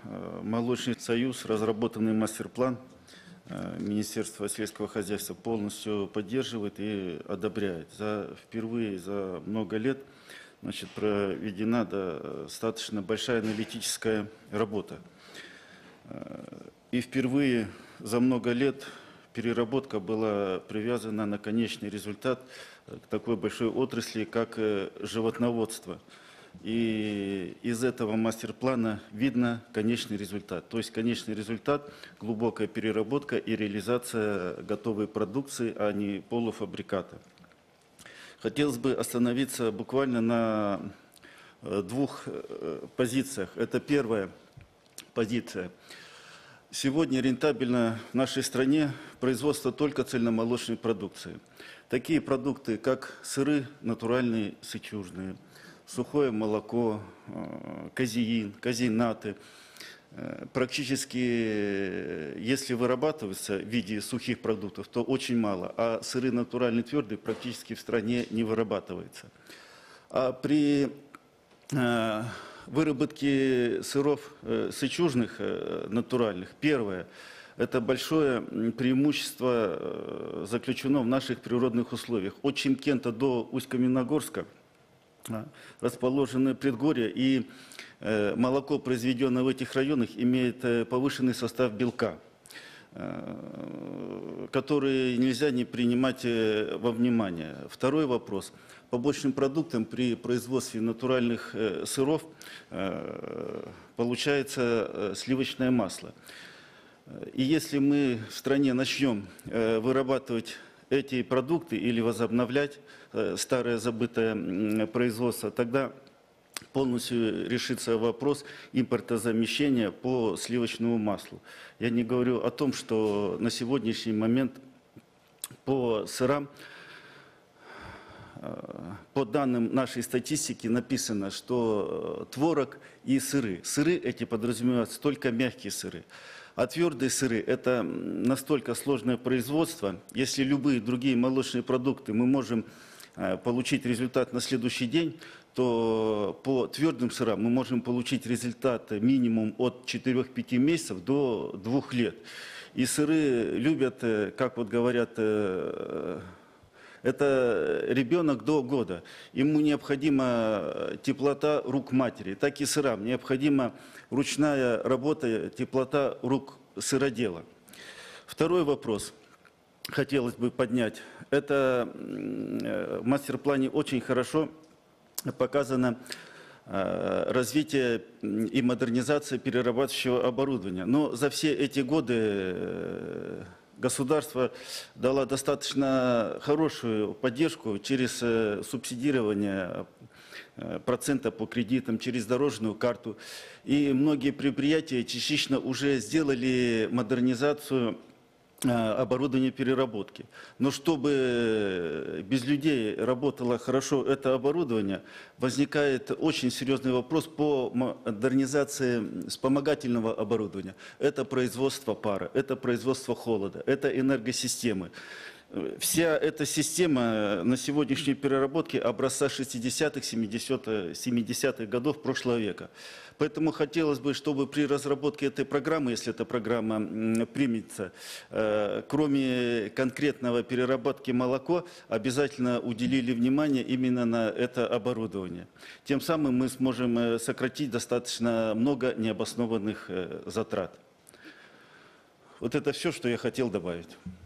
Молочный союз, разработанный мастер-план Министерства сельского хозяйства полностью поддерживает и одобряет. Впервые за много лет проведена достаточно большая аналитическая работа. И впервые за много лет переработка была привязана на конечный результат к такой большой отрасли, как животноводство. И из этого мастер-плана видно конечный результат. То есть конечный результат – глубокая переработка и реализация готовой продукции, а не полуфабриката. Хотелось бы остановиться буквально на двух позициях. Это первая позиция. Сегодня рентабельно в нашей стране производство только цельномолочной продукции. Такие продукты, как сыры натуральные, сычужные, сухое молоко, казеин, казeinаты, практически, если вырабатываются в виде сухих продуктов, то очень мало, а сыры натуральные, твердые практически в стране не вырабатывается. А при выработке сыров сычужных, натуральных, первое, это большое преимущество заключено в наших природных условиях. От Чимкента до Усть-Каменогорска расположены предгорья, и молоко, произведенное в этих районах, имеет повышенный состав белка, который нельзя не принимать во внимание. Второй вопрос. Побочным продуктом при производстве натуральных сыров получается сливочное масло. И если мы в стране начнем вырабатывать эти продукты или возобновлять старое забытое производство, тогда полностью решится вопрос импортозамещения по сливочному маслу. Я не говорю о том, что на сегодняшний момент по сырам, по данным нашей статистики, написано, что творог и сыры. Сыры эти подразумеваются только мягкие сыры. А твердые сыры – это настолько сложное производство. Если любые другие молочные продукты мы можем получить результат на следующий день, то по твердым сырам мы можем получить результат минимум от 4-5 месяцев до 2 лет. И сыры любят, как вот говорят, это ребенок до года. Ему необходима теплота рук матери. Так и сырам необходима ручная работа, теплота рук сыродела. Второй вопрос хотелось бы поднять. Это в мастер-плане очень хорошо показано развитие и модернизация перерабатывающего оборудования. Но за все эти годы государство дало достаточно хорошую поддержку через субсидирование процента по кредитам, через дорожную карту. И многие предприятия частично уже сделали модернизацию оборудования переработки. Но чтобы без людей работало хорошо это оборудование, возникает очень серьезный вопрос по модернизации вспомогательного оборудования. Это производство пара, это производство холода, это энергосистемы. Вся эта система на сегодняшней переработке образца 60-х, 70-х годов прошлого века. Поэтому хотелось бы, чтобы при разработке этой программы, если эта программа примется, кроме конкретного переработки молоко, обязательно уделили внимание именно на это оборудование. Тем самым мы сможем сократить достаточно много необоснованных затрат. Вот это все, что я хотел добавить.